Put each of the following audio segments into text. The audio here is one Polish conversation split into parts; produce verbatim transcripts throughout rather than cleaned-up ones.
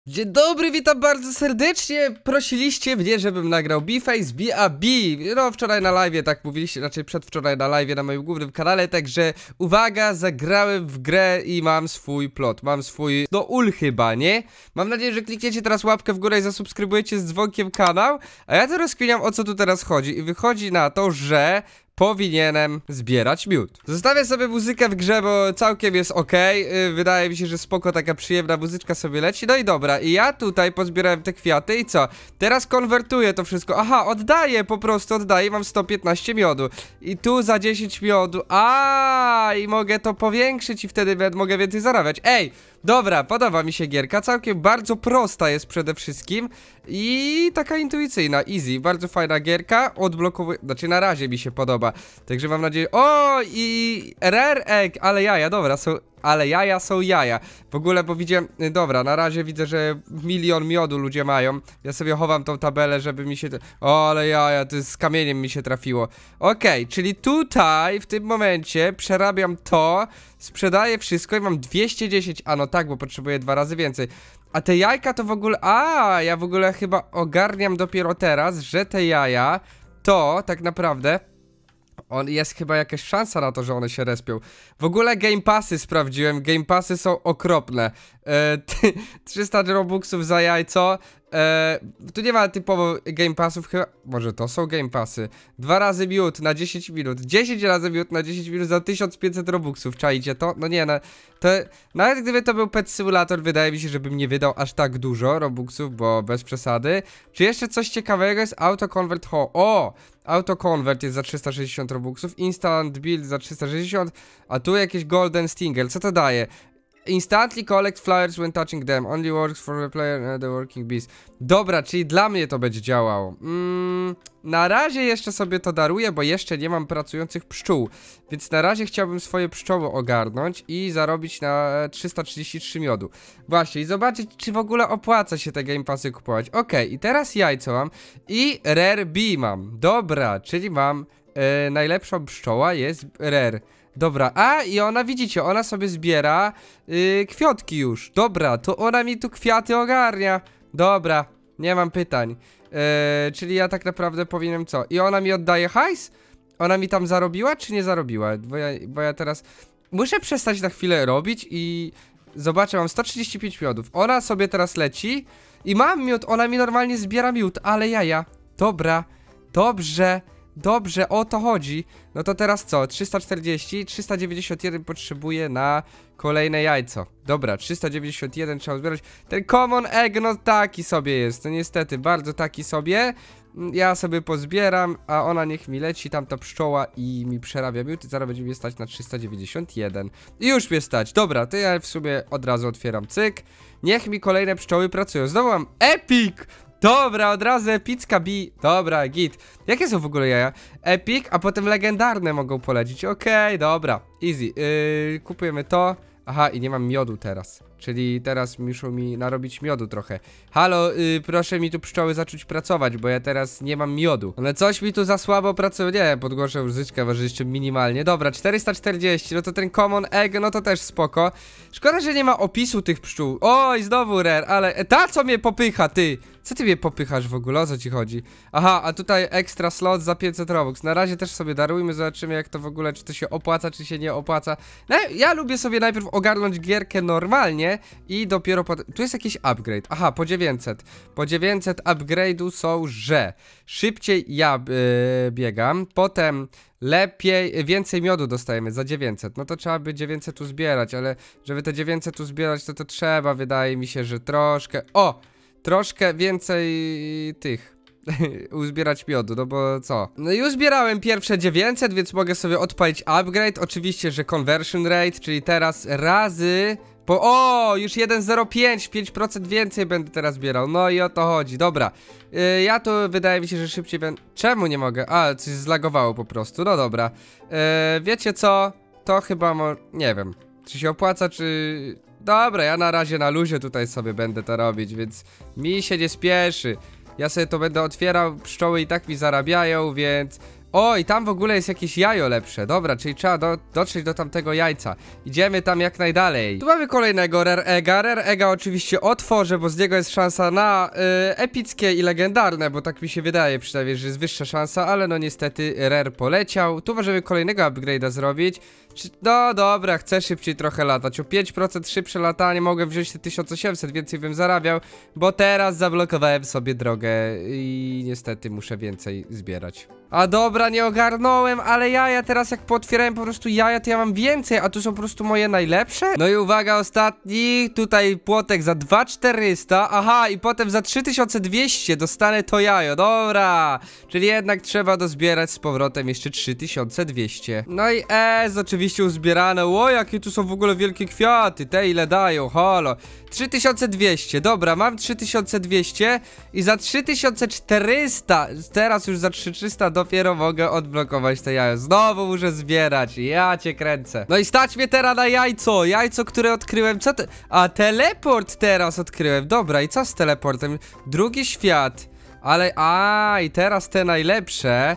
Dzień dobry, witam bardzo serdecznie. Prosiliście mnie, żebym nagrał B-Face B A B. No wczoraj na live, tak mówiliście, raczej przedwczoraj na live na moim głównym kanale. Także uwaga, zagrałem w grę i mam swój plot. Mam swój, no ul chyba, nie? Mam nadzieję, że klikniecie teraz łapkę w górę i zasubskrybujecie z dzwonkiem kanał. A ja teraz rozkminiam, o co tu teraz chodzi. I wychodzi na to, że powinienem zbierać miód. Zostawię sobie muzykę w grze, bo całkiem jest ok. Yy, wydaje mi się, że spoko, taka przyjemna muzyczka sobie leci. No i dobra, i ja tutaj pozbierałem te kwiaty i co? Teraz konwertuję to wszystko. Aha, oddaję, po prostu oddaję, mam sto piętnaście miodu. I tu za dziesięć miodu. A i mogę to powiększyć i wtedy mogę więcej zarabiać. Ej! Dobra, podoba mi się gierka, całkiem bardzo prosta jest przede wszystkim i taka intuicyjna, easy, bardzo fajna gierka, odblokowuje, znaczy na razie mi się podoba, także mam nadzieję, o i rare egg, ale jaja, dobra, są, ale jaja są jaja, w ogóle, bo widziałem, dobra, na razie widzę, że milion miodu ludzie mają, ja sobie chowam tą tabelę, żeby mi się, o ale jaja, to z kamieniem mi się trafiło, okej, okay, czyli tutaj w tym momencie przerabiam to, sprzedaję wszystko i mam dwieście dziesięć, a no tak, bo potrzebuję dwa razy więcej. A te jajka to w ogóle, a ja w ogóle chyba ogarniam dopiero teraz, że te jaja to tak naprawdę on jest chyba jakaś szansa na to, że one się respią. W ogóle Game Passy sprawdziłem, Game Passy są okropne. e, trzysta robuxów za jajco. e, Tu nie ma typowo Game Passów chyba, może to są Game Passy. Dwa razy miód na dziesięć minut, dziesięć razy miód na dziesięć minut za tysiąc pięćset robuxów, czaicie to? No nie, no, to, nawet gdyby to był Pet Simulator, wydaje mi się, żebym nie wydał aż tak dużo robuxów, bo bez przesady. Czy jeszcze coś ciekawego jest? Auto Convert Ho. O! Auto Convert jest za trzysta sześćdziesiąt robuxów, Instant Build za trzysta sześćdziesiąt, a tu jakieś Golden Stinger, co to daje? Instantly collect flowers when touching them, only works for the player and the working bees. Dobra, czyli dla mnie to będzie działało. mm, Na razie jeszcze sobie to daruję, bo jeszcze nie mam pracujących pszczół. Więc na razie chciałbym swoje pszczoły ogarnąć i zarobić na trzysta trzydzieści trzy miodu. Właśnie, i zobaczyć, czy w ogóle opłaca się te Game Passy kupować. Ok, i teraz jajco mam i Rare Bee mam. Dobra, czyli mam e, najlepsza pszczoła jest Rare. Dobra, a i ona, widzicie, ona sobie zbiera yy, kwiatki już. Dobra, to ona mi tu kwiaty ogarnia. Dobra, nie mam pytań. yy, Czyli ja tak naprawdę powinienem co? I ona mi oddaje hajs? Ona mi tam zarobiła, czy nie zarobiła? Bo ja, bo ja teraz muszę przestać na chwilę robić i zobaczę, mam sto trzydzieści pięć miodów. Ona sobie teraz leci i mam miód, ona mi normalnie zbiera miód, ale jaja. Dobra, dobrze. Dobrze, o to chodzi. No to teraz co? trzysta czterdzieści, trzysta dziewięćdziesiąt jeden potrzebuję na kolejne jajco. Dobra, trzysta dziewięćdziesiąt jeden trzeba zbierać. Ten common egg, no taki sobie jest. No niestety, bardzo taki sobie. Ja sobie pozbieram, a ona niech mi leci, tamta pszczoła i mi przerabia miód i zaraz będzie mnie stać na trzysta dziewięćdziesiąt jeden. I już mnie stać. Dobra, to ja w sumie od razu otwieram cyk. Niech mi kolejne pszczoły pracują. Znowu mam epic! Dobra, od razu epicka bi. Dobra, git. Jakie są w ogóle jaja? Epic, a potem legendarne mogą polecić. Okej, okay, dobra, easy. Yy, kupujemy to. Aha, i nie mam miodu teraz. Czyli teraz muszą mi narobić miodu trochę. Halo, yy, proszę mi tu pszczoły zacząć pracować, bo ja teraz nie mam miodu. One coś mi tu za słabo pracują. Nie, podgłoszę muzyczkę, może jeszcze minimalnie. Dobra, czterysta czterdzieści, no to ten common egg, no to też spoko. Szkoda, że nie ma opisu tych pszczół. Oj, znowu rare, ale ta co mnie popycha, ty? Co ty mnie popychasz w ogóle? O co ci chodzi? Aha, a tutaj ekstra slot za pięćset robux. Na razie też sobie darujmy, zobaczymy jak to w ogóle, czy to się opłaca, czy się nie opłaca. No, ja lubię sobie najpierw ogarnąć gierkę normalnie i dopiero po... Tu jest jakiś upgrade. Aha, po dziewięćset. Po dziewięćset upgrade'u są, że szybciej ja yy, biegam, potem lepiej, więcej miodu dostajemy za dziewięćset. No to trzeba by dziewięćset uzbierać, ale żeby te dziewięćset uzbierać, to to trzeba, wydaje mi się, że troszkę... O! Troszkę więcej tych uzbierać miodu, no bo co? No i uzbierałem pierwsze dziewięćset, więc mogę sobie odpalić upgrade. Oczywiście, że conversion rate, czyli teraz razy po... O, już jeden zero pięć, pięć procent więcej będę teraz zbierał. No i o to chodzi, dobra. yy, Ja tu wydaje mi się, że szybciej będę... Czemu nie mogę? A, coś zlagowało po prostu, no dobra. yy, Wiecie co? To chyba mo... Nie wiem, czy się opłaca, czy... Dobra, ja na razie na luzie tutaj sobie będę to robić, więc mi się nie spieszy. Ja sobie to będę otwierał, pszczoły i tak mi zarabiają, więc O, i tam w ogóle jest jakieś jajo lepsze. Dobra, czyli trzeba do, dotrzeć do tamtego jajca. Idziemy tam jak najdalej. Tu mamy kolejnego Rare Egga. Rare Egga oczywiście otworzę, bo z niego jest szansa na y, epickie i legendarne, bo tak mi się wydaje przynajmniej, że jest wyższa szansa, ale no niestety Rare poleciał. Tu możemy kolejnego upgrade'a zrobić. No dobra, chcę szybciej trochę latać. O pięć procent szybsze latanie mogę wziąć te tysiąc osiemset, więcej bym zarabiał, bo teraz zablokowałem sobie drogę i niestety muszę więcej zbierać. A dobra, nie ogarnąłem, ale jaja teraz jak pootwierałem po prostu jaja, to ja mam więcej, a tu są po prostu moje najlepsze? No i uwaga, ostatni, tutaj płotek za dwa tysiące czterysta, aha, i potem za trzy tysiące dwieście dostanę to jajo, dobra. Czyli jednak trzeba dozbierać z powrotem jeszcze trzy tysiące dwieście. No i ez, oczywiście uzbierane, o jakie tu są w ogóle wielkie kwiaty, te ile dają, halo. trzy tysiące dwieście, dobra, mam trzy tysiące dwieście i za trzy tysiące czterysta, teraz już za trzy tysiące trzysta dopiero mogę odblokować te jajo. Znowu muszę zbierać, ja cię kręcę. No i stać mnie teraz na jajco, jajco, które odkryłem, co to? A, teleport teraz odkryłem, dobra, i co z teleportem? Drugi świat, ale, a i teraz te najlepsze.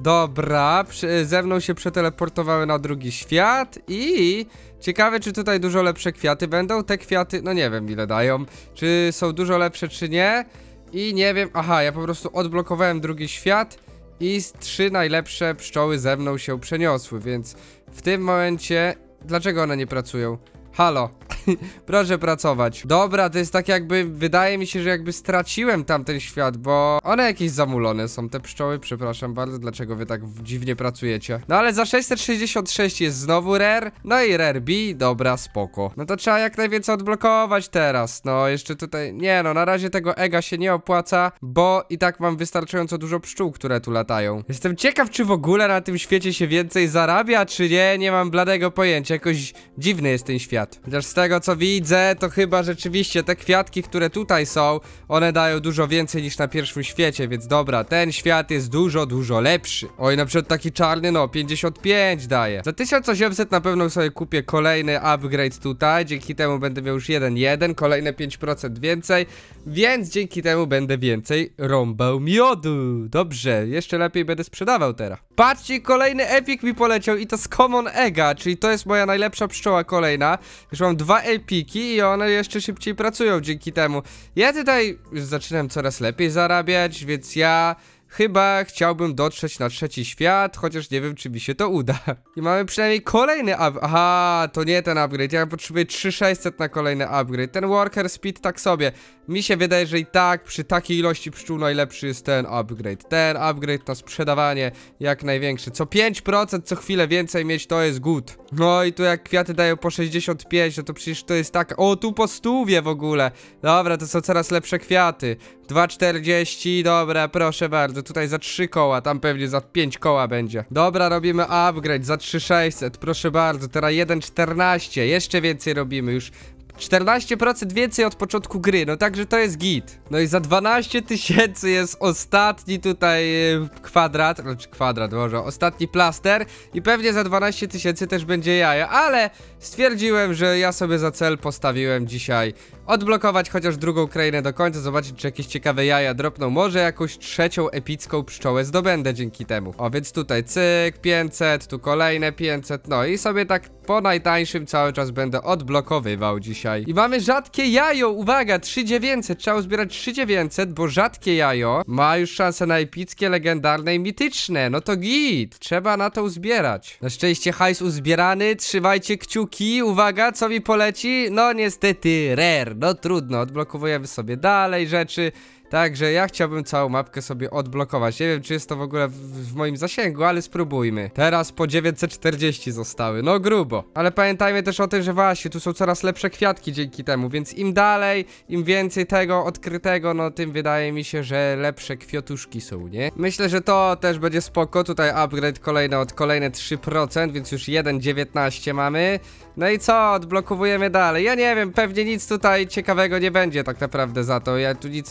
Dobra, przy, ze mną się przeteleportowały na drugi świat i... Ciekawe, czy tutaj dużo lepsze kwiaty będą. Te kwiaty, no nie wiem ile dają. Czy są dużo lepsze, czy nie. I nie wiem, aha, ja po prostu odblokowałem drugi świat i trzy najlepsze pszczoły ze mną się przeniosły, więc w tym momencie... Dlaczego one nie pracują? Halo, proszę pracować. Dobra, to jest tak jakby, wydaje mi się, że jakby straciłem tamten świat, bo one jakieś zamulone są, te pszczoły, przepraszam bardzo, dlaczego wy tak dziwnie pracujecie. No ale za sześćset sześćdziesiąt sześć jest znowu Rare, no i Rare B, dobra, spoko. No to trzeba jak najwięcej odblokować teraz, no jeszcze tutaj, nie no, na razie tego Egga się nie opłaca, bo i tak mam wystarczająco dużo pszczół, które tu latają. Jestem ciekaw, czy w ogóle na tym świecie się więcej zarabia, czy nie, nie mam bladego pojęcia, jakoś dziwny jest ten świat. Chociaż z tego co widzę, to chyba rzeczywiście te kwiatki, które tutaj są, one dają dużo więcej niż na pierwszym świecie, więc dobra, ten świat jest dużo, dużo lepszy. Oj, na przykład taki czarny, no, pięćdziesiąt pięć daje. Za tysiąc osiemset na pewno sobie kupię kolejny upgrade tutaj, dzięki temu będę miał już jeden jeden, kolejne pięć procent więcej, więc dzięki temu będę więcej rąbał miodu. Dobrze, jeszcze lepiej będę sprzedawał teraz. Patrzcie, kolejny epic mi poleciał i to z Common Egga, czyli to jest moja najlepsza pszczoła kolejna. Już mam dwa epiki i one jeszcze szybciej pracują dzięki temu. Ja tutaj już zaczynam coraz lepiej zarabiać, więc ja chyba chciałbym dotrzeć na trzeci świat, chociaż nie wiem, czy mi się to uda. I mamy przynajmniej kolejny up... Aha, to nie ten upgrade, ja potrzebuję trzy tysiące sześćset na kolejny upgrade. Ten worker speed tak sobie. Mi się wydaje, że i tak przy takiej ilości pszczół najlepszy jest ten upgrade. Ten upgrade na sprzedawanie jak największy. Co pięć procent co chwilę więcej mieć, to jest good. No i tu jak kwiaty dają po sześćdziesiąt pięć, no to przecież to jest tak... O, tu po stówie w ogóle. Dobra, to są coraz lepsze kwiaty. dwa czterdzieści, dobra, proszę bardzo. Tutaj za trzy koła, tam pewnie za pięć koła będzie. Dobra, robimy upgrade za trzy tysiące sześćset, proszę bardzo. Teraz jeden czternaście, jeszcze więcej robimy już. czternaście procent więcej od początku gry, no także to jest git. No i za dwanaście tysięcy jest ostatni tutaj yy, kwadrat, znaczy kwadrat może, ostatni plaster i pewnie za dwanaście tysięcy też będzie jaja, ale stwierdziłem, że ja sobie za cel postawiłem dzisiaj odblokować chociaż drugą krainę do końca, zobaczyć czy jakieś ciekawe jaja dropną, może jakąś trzecią epicką pszczołę zdobędę dzięki temu. O, więc tutaj cyk, pięćset, tu kolejne pięćset, no i sobie tak po najtańszym cały czas będę odblokowywał dzisiaj. I mamy rzadkie jajo, uwaga, trzy tysiące dziewięćset, trzeba uzbierać trzy tysiące dziewięćset, bo rzadkie jajo ma już szansę na epickie, legendarne i mityczne, no to git, trzeba na to uzbierać. Na szczęście hajs uzbierany, trzymajcie kciuki, uwaga, co mi poleci? No niestety rare, no trudno, odblokowujemy sobie dalej rzeczy. Także ja chciałbym całą mapkę sobie odblokować. Nie wiem, czy jest to w ogóle w, w moim zasięgu, ale spróbujmy. Teraz po dziewięćset czterdzieści zostały, no grubo. Ale pamiętajmy też o tym, że właśnie tu są coraz lepsze kwiatki dzięki temu, więc im dalej, im więcej tego odkrytego, no tym wydaje mi się, że lepsze kwiatuszki są, nie? Myślę, że to też będzie spoko. Tutaj upgrade kolejny od kolejne trzy procent, więc już jeden dziewiętnaście mamy. No i co? Odblokowujemy dalej. Ja nie wiem, pewnie nic tutaj ciekawego nie będzie tak naprawdę za to. Ja tu nic z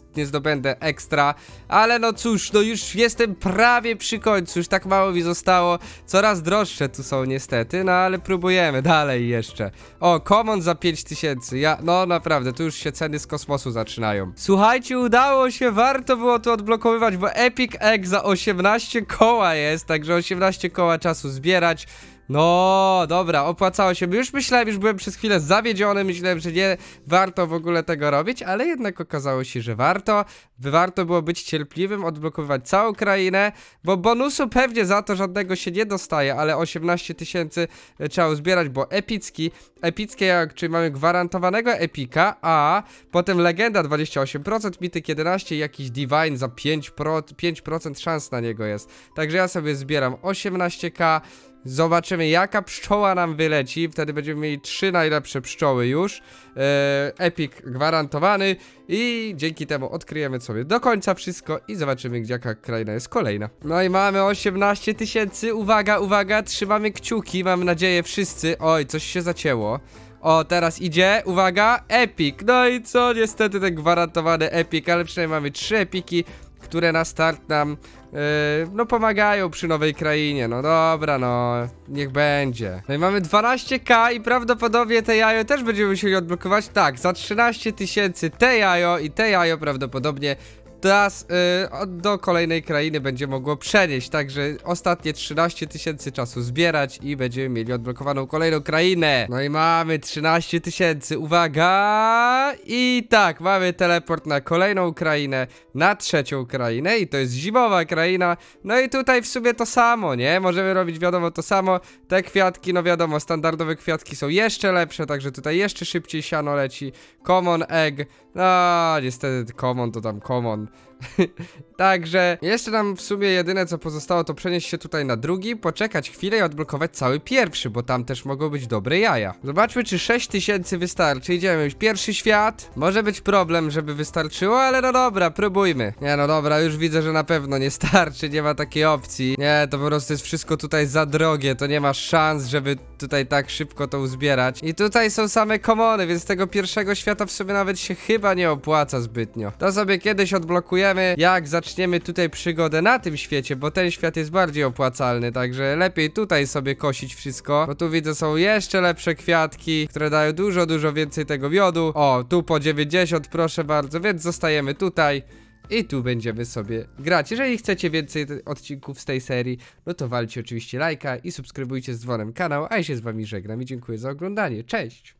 nic nie zdobędę ekstra. Ale no cóż, no już jestem prawie przy końcu, już tak mało mi zostało. Coraz droższe tu są niestety, no ale próbujemy dalej jeszcze. O, common za pięć tysięcy, ja, no naprawdę, tu już się ceny z kosmosu zaczynają. Słuchajcie, udało się, warto było to odblokowywać, bo Epic Egg za osiemnaście koła jest, także osiemnaście koła czasu zbierać. No, dobra, opłacało się. Już myślałem, już byłem przez chwilę zawiedziony, myślałem, że nie warto w ogóle tego robić, ale jednak okazało się, że warto. Warto było być cierpliwym, odblokowywać całą krainę, bo bonusu pewnie za to żadnego się nie dostaje, ale osiemnaście tysięcy trzeba uzbierać, bo epicki, epickie, jak, czyli mamy gwarantowanego epika, a potem legenda dwadzieścia osiem procent, mityk jedenaście i jakiś divine za pięć procent szans na niego jest. Także ja sobie zbieram osiemnaście ka. Zobaczymy, jaka pszczoła nam wyleci. Wtedy będziemy mieli trzy najlepsze pszczoły już. Eee, Epic gwarantowany. I dzięki temu odkryjemy sobie do końca wszystko i zobaczymy, gdzie jaka kraina jest kolejna. No i mamy osiemnaście tysięcy. Uwaga, uwaga, trzymamy kciuki. Mam nadzieję wszyscy. Oj, coś się zacięło. O, teraz idzie, uwaga, Epic. No i co? Niestety ten gwarantowany Epic, ale przynajmniej mamy trzy epiki, które na start nam, yy, no pomagają przy nowej krainie. No dobra, no, niech będzie. No i mamy dwanaście ka i prawdopodobnie te jajo też będziemy musieli odblokować. Tak, za trzynaście tysięcy te jajo i te jajo prawdopodobnie teraz yy, do kolejnej krainy będzie mogło przenieść. Także ostatnie trzynaście tysięcy czasu zbierać i będziemy mieli odblokowaną kolejną krainę. No i mamy trzynaście tysięcy, uwaga! I tak, mamy teleport na kolejną krainę, na trzecią krainę i to jest zimowa kraina. No i tutaj w sumie to samo, nie? Możemy robić wiadomo to samo. Te kwiatki, no wiadomo, standardowe kwiatki są jeszcze lepsze, także tutaj jeszcze szybciej siano leci. Common egg, no niestety common to tam common. Także jeszcze nam w sumie jedyne co pozostało to przenieść się tutaj na drugi, poczekać chwilę i odblokować cały pierwszy, bo tam też mogą być dobre jaja. Zobaczmy, czy sześć tysięcy wystarczy. Idziemy już pierwszy świat. Może być problem, żeby wystarczyło, ale no dobra, próbujmy. Nie no dobra, już widzę, że na pewno nie starczy, nie ma takiej opcji. Nie, to po prostu jest wszystko tutaj za drogie, to nie ma szans, żeby tutaj tak szybko to uzbierać. I tutaj są same komony, więc tego pierwszego świata w sobie nawet się chyba nie opłaca zbytnio. To sobie kiedyś odblokujemy, jak zaczniemy tutaj przygodę na tym świecie, bo ten świat jest bardziej opłacalny, także lepiej tutaj sobie kosić wszystko, bo tu widzę są jeszcze lepsze kwiatki, które dają dużo, dużo więcej tego miodu. O, tu po dziewięćdziesiąt, proszę bardzo, więc zostajemy tutaj i tu będziemy sobie grać. Jeżeli chcecie więcej odcinków z tej serii, no to walcie oczywiście lajka i subskrybujcie z dzwonem kanał, a ja się z wami żegnam i dziękuję za oglądanie. Cześć!